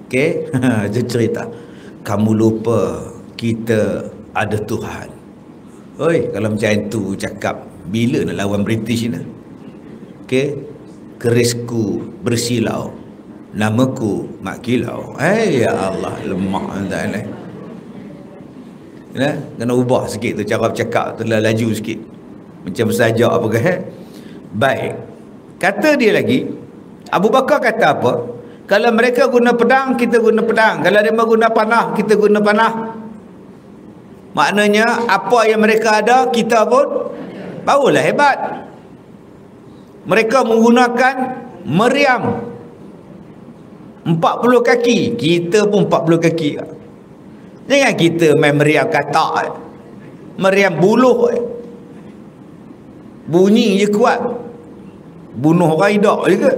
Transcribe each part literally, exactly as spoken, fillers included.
Okey, dia cerita. Kamu lupa kita ada Tuhan. Oi, kalau macam itu cakap, bila nak lawan British ni? Okey, kerisku bersilau, namaku Mak Kilau. Hai ya Allah, lemah entah ni. Ya, kena ubah sikit tu cara bercakap tu, lah laju sikit. Macam saja apa ke? Baik. Kata dia lagi, Abu Bakar kata apa? Kalau mereka guna pedang, kita guna pedang. Kalau mereka guna panah, kita guna panah. Maknanya apa yang mereka ada, kita pun barulah hebat. Mereka menggunakan meriam empat puluh kaki, kita pun empat puluh kaki. Jangan kita main meriam katak, meriam buluh, bunyi je kuat, bunuh orang hidup juga.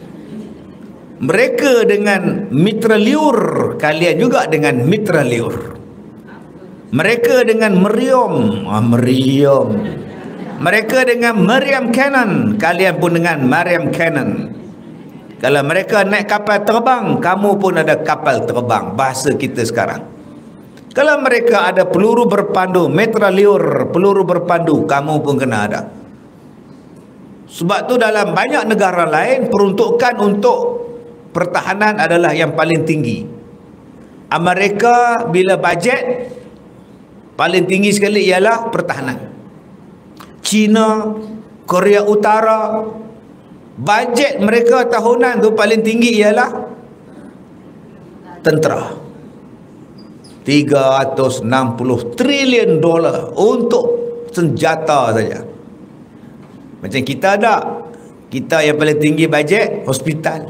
Mereka dengan mitra liur, kalian juga dengan mitra liur. Mereka dengan meriam, ah, meriam. Mereka dengan meriam cannon, kalian pun dengan meriam cannon. Kalau mereka naik kapal terbang, kamu pun ada kapal terbang, bahasa kita sekarang. Kalau mereka ada peluru berpandu, mitra liur, peluru berpandu, kamu pun kena ada. Sebab tu dalam banyak negara lain, peruntukan untuk pertahanan adalah yang paling tinggi. Amerika bila bajet, paling tinggi sekali ialah pertahanan. China, Korea Utara, bajet mereka tahunan tu paling tinggi ialah tentera. tiga ratus enam puluh trilion dolar untuk senjata saja. Macam kita ada, kita yang paling tinggi bajet hospital.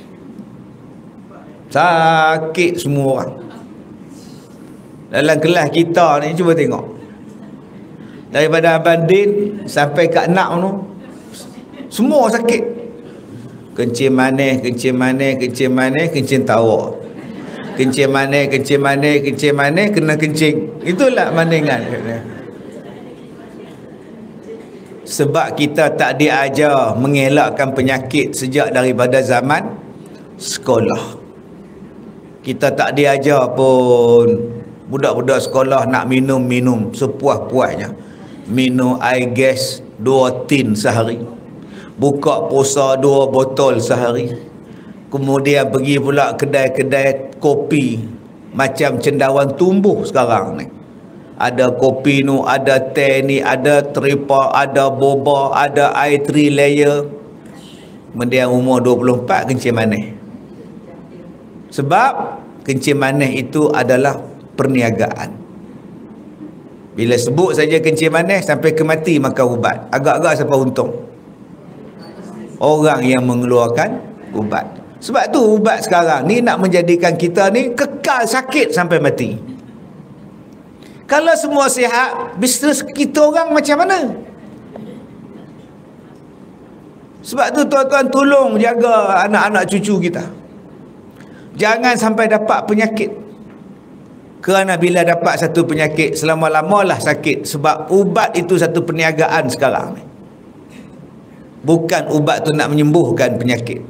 Sakit semua orang. Dalam kelas kita ni, cuba tengok, daripada Abang Din sampai Kak Nak tu, semua sakit. Kencing manis, kencing manis, kencing manis, kencing tawa. Kencing manis, kencing manis, kencing manis, kena kencing. Itulah mandingan. Sebab kita tak diajar mengelakkan penyakit sejak daripada zaman sekolah. Kita tak diajar pun. Budak-budak sekolah nak minum-minum sepuas-puasnya. Minum air gas dua tin sehari. Buka puasa dua botol sehari. Kemudian pergi pula kedai-kedai kopi macam cendawan tumbuh sekarang ni. Ada kopi nu, ada teh ni, ada tripa, ada boba, ada air three layer. Kemudian umur dua puluh empat kencing manis. Sebab kencing manis itu adalah perniagaan. Bila sebut saja kencing manis sampai ke mati makan ubat. Agak-agak siapa untung? Orang yang mengeluarkan ubat. Sebab tu ubat sekarang ni nak menjadikan kita ni kekal sakit sampai mati. Kalau semua sihat, bisnes kita orang macam mana? Sebab tu tuan-tuan tolong jaga anak-anak cucu kita. Jangan sampai dapat penyakit. Kerana bila dapat satu penyakit, selama-lamalah sakit. Sebab ubat itu satu perniagaan sekarang ni. Bukan ubat tu nak menyembuhkan penyakit.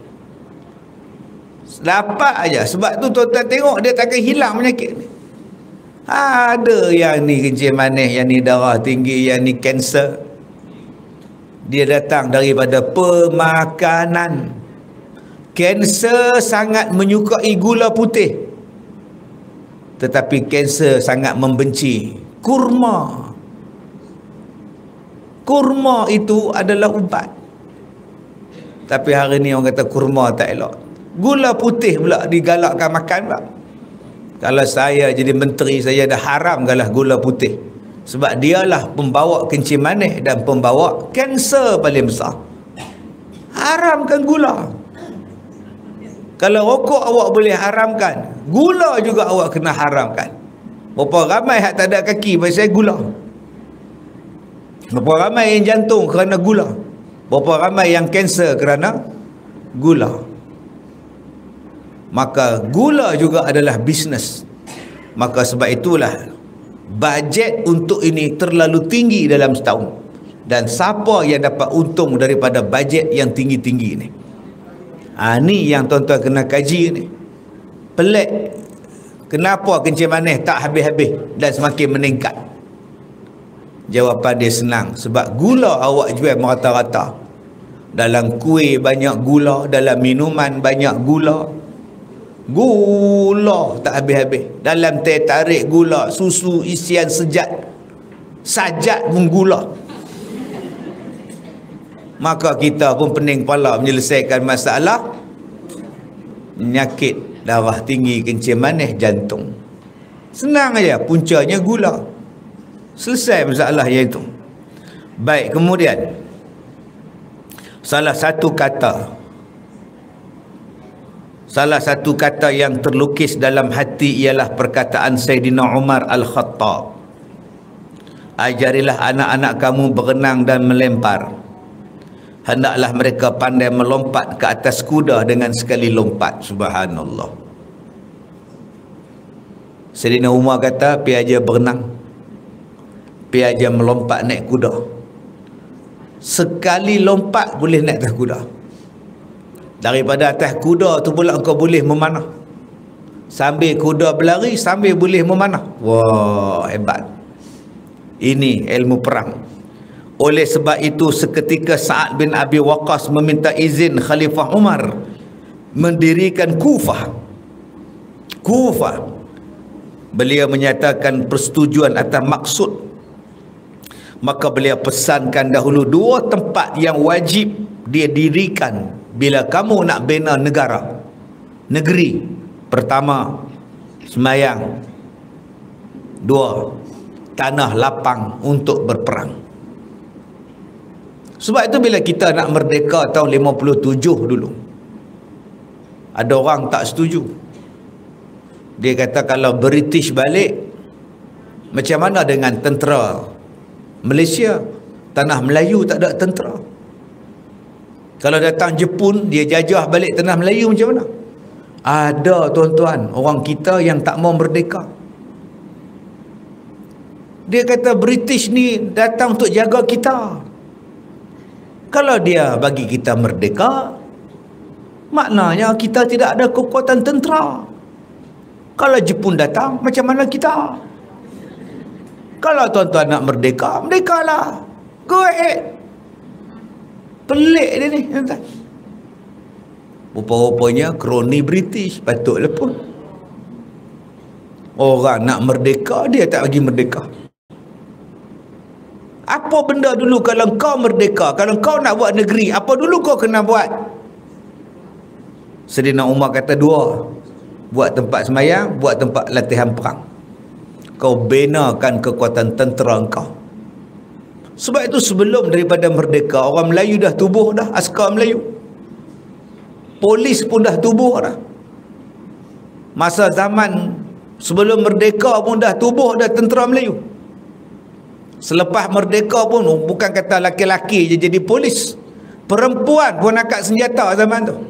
Dapat aja. Sebab tu tuan-tuan tengok dia takkan hilang penyakit ni. Ha, ada yang ni kencing manis, yang ni darah tinggi, yang ni kanser. Dia datang daripada pemakanan. Kanser sangat menyukai gula putih. Tetapi kanser sangat membenci kurma. Kurma itu adalah ubat. Tapi hari ni orang kata kurma tak elok. Gula putih pula digalakkan makan pula. Kalau saya jadi menteri, saya dah haramkanlah gula putih. Sebab dialah pembawa kencing manis dan pembawa kanser paling besar. Haramkan gula. Kalau rokok awak boleh haramkan, gula juga awak kena haramkan. Berapa ramai yang tak ada kaki pasal gula. Berapa ramai yang jantung kerana gula. Berapa ramai yang kanser kerana gula. Maka gula juga adalah bisnes. Maka sebab itulah bajet untuk ini terlalu tinggi dalam setahun. Dan siapa yang dapat untung daripada bajet yang tinggi-tinggi ni? Ha, ni yang tuan-tuan kena kaji ni. pelik, kenapa kencing manis tak habis-habis dan semakin meningkat? Jawapan dia senang, sebab gula awak jual merata-rata. Dalam kuih banyak gula, dalam minuman banyak gula. Gula tak habis-habis. Dalam teh tarik gula, susu isian sejat, sajat pun gula. Maka kita pun pening kepala menyelesaikan masalah penyakit darah tinggi, kencing manis, jantung. Senang aja, puncanya gula. Selesai masalah yang itu. Baik, kemudian salah satu kata salah satu kata yang terlukis dalam hati ialah perkataan Sayyidina Umar Al-Khattab. Ajarilah anak-anak kamu berenang dan melempar. Hendaklah mereka pandai melompat ke atas kuda dengan sekali lompat. Subhanallah. Sayyidina Umar kata, pi aja berenang, pi aja melompat naik kuda. Sekali lompat boleh naik atas kuda. Daripada atas kuda tu pula engkau boleh memanah. Sambil kuda berlari, sambil boleh memanah. Wah, hebat. Ini ilmu perang. Oleh sebab itu seketika Sa'ad bin Abi Waqqas meminta izin Khalifah Umar mendirikan Kufah. Kufah. Beliau menyatakan persetujuan atas maksud. Maka beliau pesankan dahulu dua tempat yang wajib dia dirikan bila kamu nak bina negara, negeri. Pertama, semayang. Dua, tanah lapang untuk berperang. Sebab itu bila kita nak merdeka tahun lima puluh tujuh dulu, ada orang tak setuju. Dia kata kalau British balik, macam mana dengan tentera Malaysia? Tanah Melayu tak ada tentera. Kalau datang Jepun, dia jajah balik tanah Melayu macam mana? Ada tuan-tuan, orang kita yang tak mau merdeka. Dia kata British ni datang untuk jaga kita. Kalau dia bagi kita merdeka, maknanya kita tidak ada kekuatan tentera. Kalau Jepun datang, macam mana kita? Kalau tuan-tuan nak merdeka, merdekalah. Go ahead. Pelik dia ni. Rupa-rupanya kroni British. Patutlah pun. Orang nak merdeka, dia tak bagi merdeka. Apa benda dulu kalau kau merdeka, kalau kau nak buat negeri, apa dulu kau kena buat? Sayyidina Umar kata dua. Buat tempat semayang, buat tempat latihan perang. Kau benakan kekuatan tentera kau. Sebab itu sebelum daripada merdeka, orang Melayu dah tubuh dah askar Melayu. Polis pun dah tubuh dah. Masa zaman sebelum merdeka pun dah tubuh dah tentera Melayu. Selepas merdeka pun bukan kata laki-laki je jadi polis, perempuan pun angkat senjata zaman tu.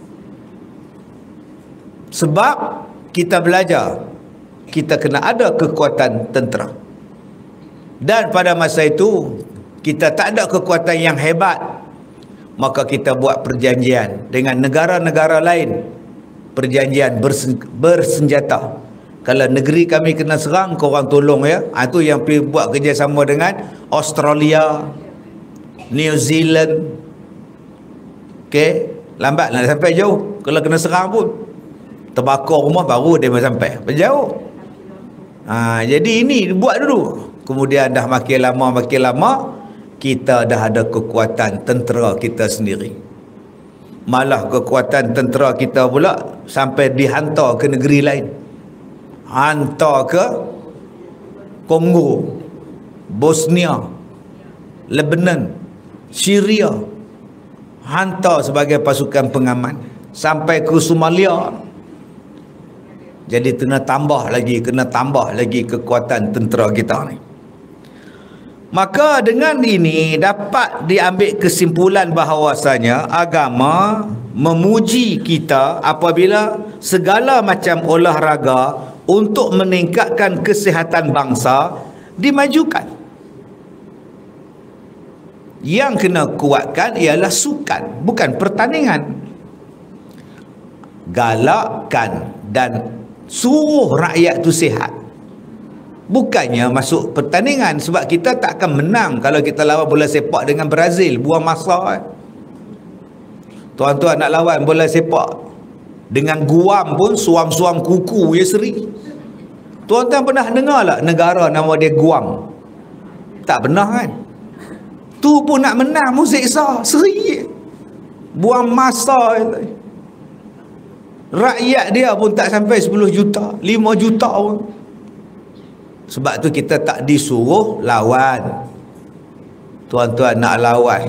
Sebab kita belajar, kita kena ada kekuatan tentera. Dan pada masa itu kita tak ada kekuatan yang hebat, maka kita buat perjanjian dengan negara-negara lain. Perjanjian bersen, bersenjata. Kalau negeri kami kena serang, korang tolong ya. Ha, itu yang pergi buat kerjasama dengan Australia, New Zealand. Okey, lambat nak sampai jauh. Kalau kena serang pun terbakar rumah baru dia sampai. Jauh. Ha, jadi ini buat dulu. Kemudian dah makin lama makin lama kita dah ada kekuatan tentera kita sendiri. Malah kekuatan tentera kita pula sampai dihantar ke negeri lain. Hantar ke Kongo, Bosnia, Lebanon, Syria. Hantar sebagai pasukan pengaman sampai ke Somalia. Jadi kena tambah lagi, kena tambah lagi kekuatan tentera kita ni. Maka dengan ini dapat diambil kesimpulan bahawasanya agama memuji kita apabila segala macam olahraga untuk meningkatkan kesihatan bangsa dimajukan. Yang kena kuatkan ialah sukan, bukan pertandingan. galakkan dan suruh rakyat tu sihat. Bukannya masuk pertandingan, sebab kita tak akan menang kalau kita lawan bola sepak dengan Brazil. Buang masa. Tuan-tuan nak lawan bola sepak dengan Guam pun suam-suam kuku je seri. Tuan-tuan pernah dengar tak negara nama dia Guam? Tak pernah kan? Tu pun nak menang pun seksa, seri. Buang masa. Rakyat dia pun tak sampai sepuluh juta, lima juta pun. Sebab tu kita tak disuruh lawan. Tuan-tuan nak lawan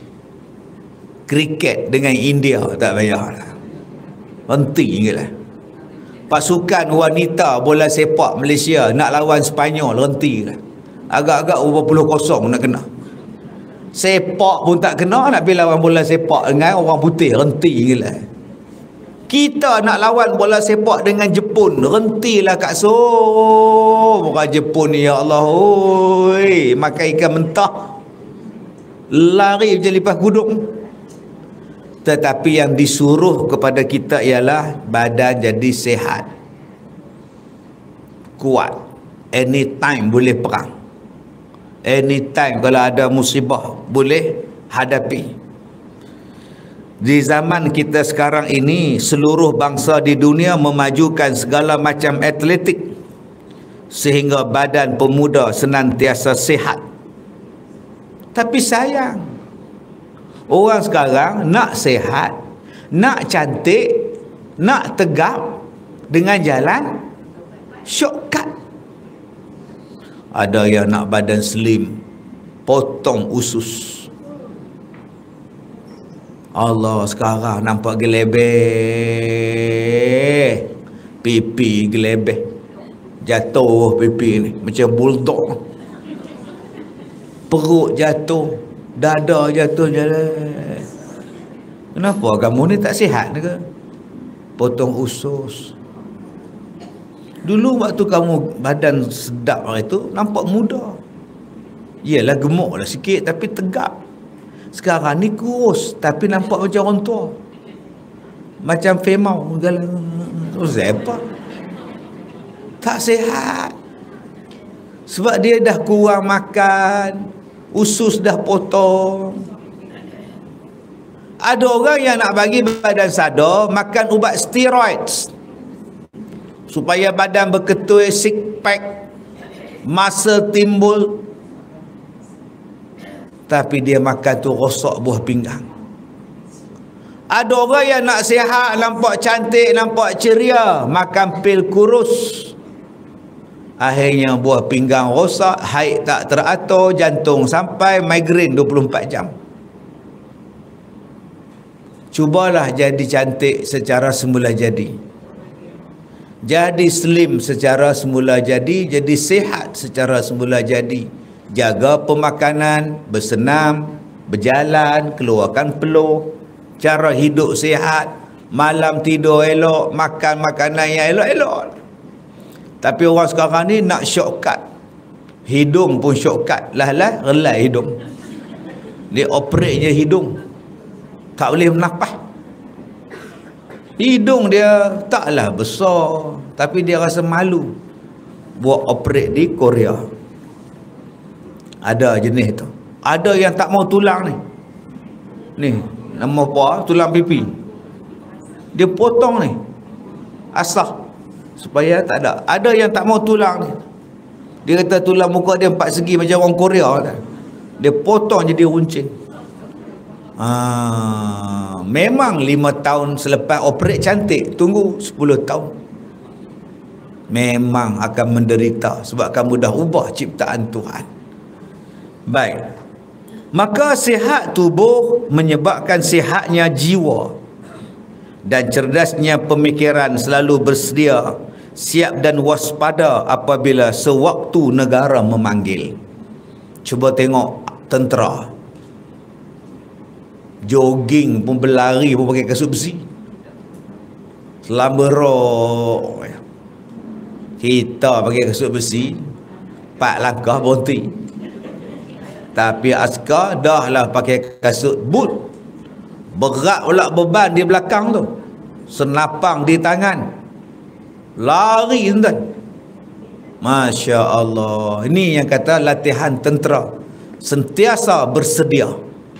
kriket dengan India, tak payahlah. Henti je lah. Pasukan wanita bola sepak Malaysia nak lawan Sepanyol, henti lah. Agak-agak berapa puluh kosong nak kena. Sepak pun tak kena, nak pergi lawan bola sepak dengan orang putih, henti je lah. Kita nak lawan bola sepak dengan Jepun, hentilah Kak Som. Orang Jepun ni, ya Allah, oi, makan ikan mentah, lari je lipas gudung. Tetapi yang disuruh kepada kita ialah badan jadi sehat, kuat, anytime boleh perang, anytime kalau ada musibah boleh hadapi. Di zaman kita sekarang ini, seluruh bangsa di dunia memajukan segala macam atletik sehingga badan pemuda senantiasa sihat. Tapi sayang, orang sekarang nak sihat, nak cantik, nak tegap dengan jalan shortcut. Ada yang nak badan slim, potong usus. Allah, sekarang nampak gelebeh, pipi gelebeh, jatuh pipi ni macam bulldog, perut jatuh, dada jatuh jalan. Kenapa kamu ni tak sihat ke? Potong usus. Dulu waktu kamu badan sedap hari tu nampak muda, yelah gemuk lah sikit tapi tegap. Sekarang ni kurus tapi nampak macam orang tua, macam femau. Siapa? Tak sihat. Sebab dia dah kurang makan, usus dah potong. Ada orang yang nak bagi badan sadar, makan ubat steroids supaya badan berketui, six pack, muscle timbul. Tapi dia makan tu rosak buah pinggang. Ada orang yang nak sihat, nampak cantik, nampak ceria, makan pil kurus. Akhirnya buah pinggang rosak, haid tak teratur, jantung sampai, migraine dua puluh empat jam. Cubalah jadi cantik secara semula jadi, jadi slim secara semula jadi, jadi sihat secara semula jadi. Jaga pemakanan, bersenam, berjalan, keluarkan peluh, cara hidup sihat, malam tidur elok, makan makanan yang elok-elok. Tapi orang sekarang ni nak shortcut. Hidung pun shortcut. Lah-lah, relai hidung. Dia operate je hidung, tak boleh bernafas. Hidung dia taklah besar, tapi dia rasa malu buat operate di Korea. Ada jenis tu. Ada yang tak mau tulang ni. Ni, nama apa? Tulang pipi. Dia potong ni, asah, supaya tak ada. Ada yang tak mau tulang ni. Dia kata tulang muka dia empat segi macam orang Korea. Dia potong jadi runcing. Ah, memang lima tahun selepas operate cantik. Tunggu sepuluh tahun. Memang akan menderita sebab kamu dah ubah ciptaan Tuhan. Baik. Maka sihat tubuh menyebabkan sihatnya jiwa, dan cerdasnya pemikiran selalu bersedia, siap dan waspada apabila sewaktu negara memanggil. Cuba tengok tentera, jogging pun, berlari pun pakai kasut besi, selamberok. Kita pakai kasut besi, empat langkah berhenti. Tapi askar dah lah pakai kasut boot, berat pula beban di belakang tu. senapang di tangan, lari tuan. Masya Allah. Ini yang kata latihan tentera, sentiasa bersedia.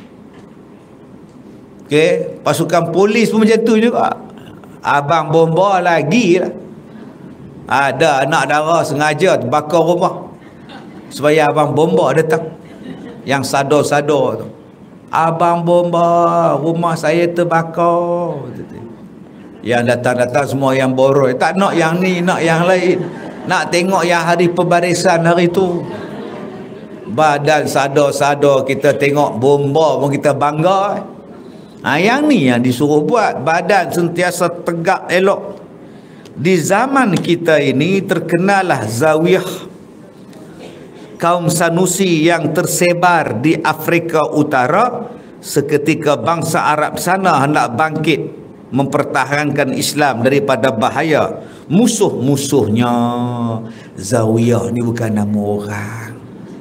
Okey, pasukan polis pun macam tu juga. Abang bomba lagi lah. Ada anak dara sengaja bakar rumah supaya abang bomba datang, yang sadar-sadar tu. Abang bomba, rumah saya terbakar. Yang datang-datang semua yang boroi, tak nak yang ni, nak yang lain. Nak tengok yang hari pembarisan hari tu. Badan sadar-sadar kita tengok bomba pun kita bangga. Ha, yang ni yang disuruh buat. Badan sentiasa tegak elok. Di zaman kita ini terkenalah zawiyah kaum Sanusi yang tersebar di Afrika Utara. Seketika bangsa Arab sana hendak bangkit mempertahankan Islam daripada bahaya musuh-musuhnya. Zawiyah ni bukan nama orang.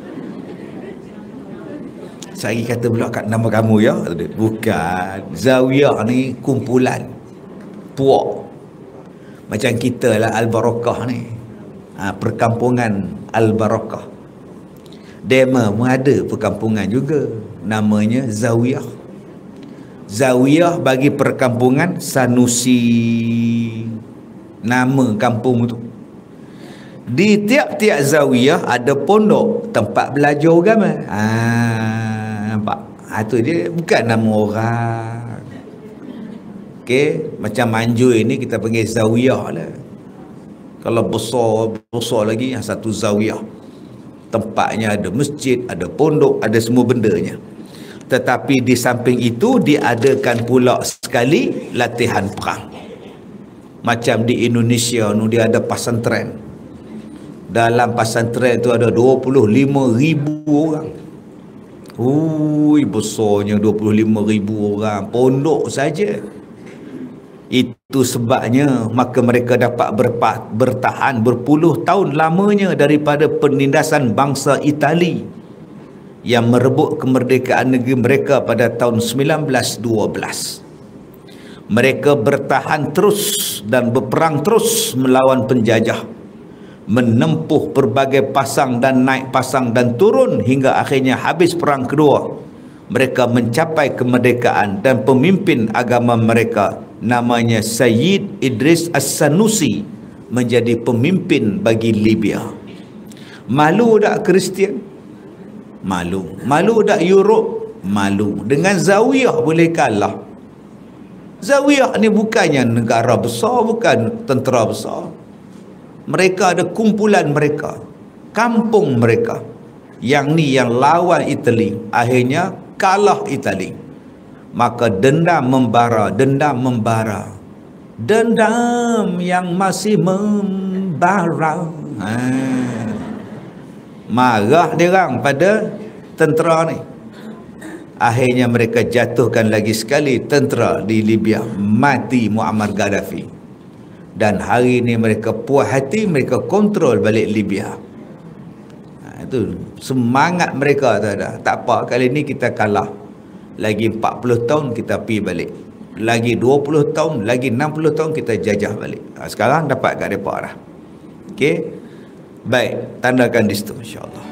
Saya kata pula kat nama kamu ya. Bukan. Zawiyah ni kumpulan puak. Macam kita lah Al-Barakah ni. Ha, perkampungan Al-Barakah. Dema pun ada perkampungan juga. Namanya Zawiyah. Zawiyah bagi perkampungan Sanusi. Nama kampung tu. Di tiap-tiap zawiyah ada pondok, tempat belajar agama. Ah, nampak? Ha, tu dia bukan nama orang. Okey, macam Manjui ni kita panggil zawiyah lah. Kalau besar besar lagi yang satu zawiyah. Tempatnya ada masjid, ada pondok, ada semua bendanya. Tetapi di samping itu diadakan pula sekali latihan perang. Macam di Indonesia nu dia ada pasantren. Dalam pasantren tu ada dua puluh lima ribu orang. Ui, besarnya dua puluh lima ribu orang. Pondok saja. Itu sebabnya maka mereka dapat berpa, bertahan berpuluh tahun lamanya daripada penindasan bangsa Itali yang merebut kemerdekaan negeri mereka pada tahun sembilan belas dua belas. Mereka bertahan terus dan berperang terus melawan penjajah, menempuh berbagai pasang dan naik pasang dan turun hingga akhirnya habis perang kedua. Mereka mencapai kemerdekaan dan pemimpin agama mereka namanya Sayyid Idris As-Sanusi menjadi pemimpin bagi Libya. Malu tak Kristian? Malu. Malu tak Europe? Malu. Dengan Zawiyah boleh kalah. Zawiyah ni bukannya negara besar, bukan tentera besar. Mereka ada kumpulan mereka, kampung mereka. Yang ni yang lawan Itali, akhirnya kalah Itali. Maka dendam membara, dendam membara. Dendam yang masih membara. Ha. Marah dia orang pada tentera ni. Akhirnya mereka jatuhkan lagi sekali tentera di Libya. Mati Muammar Gaddafi. Dan hari ini mereka puas hati, mereka kontrol balik Libya. Ha, itu semangat mereka tu ada. Tak apa, kali ini kita kalah. Lagi empat puluh tahun kita pergi balik. Lagi dua puluh tahun, lagi enam puluh tahun kita jajah balik. Ha, sekarang dapat kat mereka dah. Okey. Baik, tandakan di situ insya-Allah.